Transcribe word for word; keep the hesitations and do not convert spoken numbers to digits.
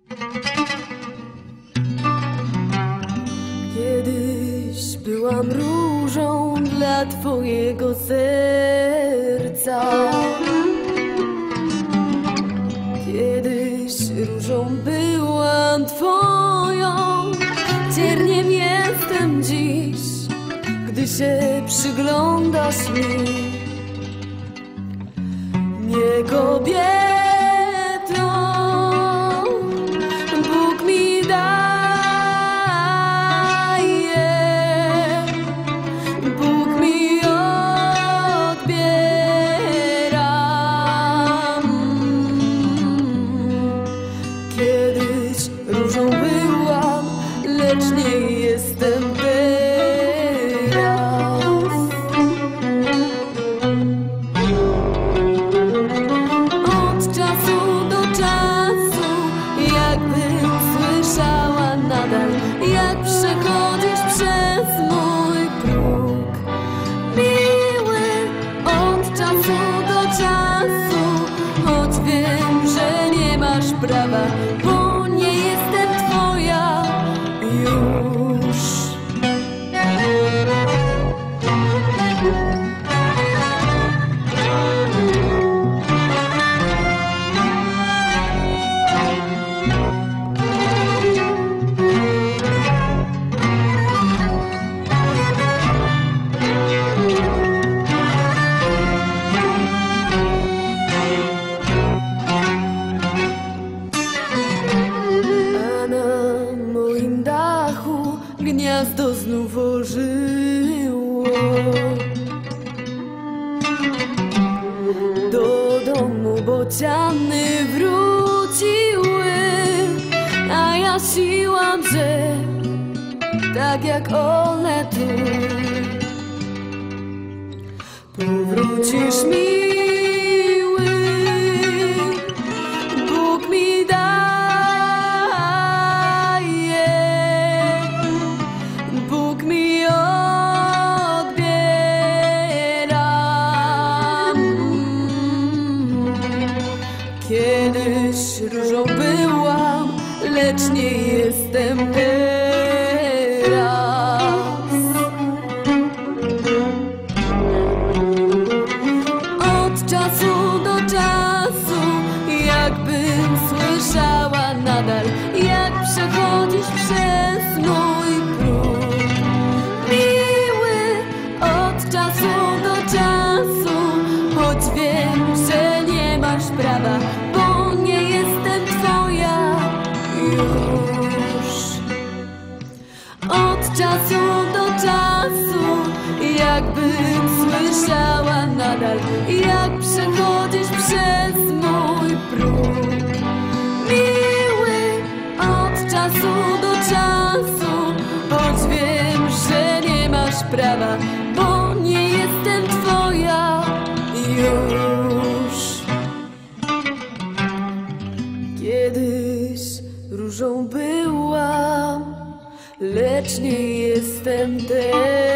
Kiedyś byłam różą dla twojego serca. Kiedyś różą byłam twoją, cierniem jestem dziś, gdy się przyglądasz mi. Nie kobietą Bóg mi daje, Bóg mi odbiera. Kiedyś różą byłam, lecz nie jestem teraz. Od czasu do czasu jakbym słyszała nadal, jak przechodzisz przez mój próg. Miły, od czasu do czasu, choć wiem, że nie masz prawa, bo nie jestem twoja już. Gniazdo znów ożyło, do domu bociany wróciły, a ja siłam się tak jak one tu. Powrócisz miły, Bóg mi da. Bóg mi odbiera. Kiedyś różą byłam, lecz nie jestem teraz. Od czasu do czasu jakbym słyszała nadal, jak przechodzisz przez mój próg. Od czasu do czasu, choć wiem, że nie masz prawa, bo nie jestem twoja już. Od czasu do czasu jakbym słyszała nadal, jak przechodzisz przez mój próg. Miły, od czasu do czasu, choć wiem, że nie masz prawa, bo nie jestem twoja już. Kiedyś różą byłam, lecz nie jestem teraz.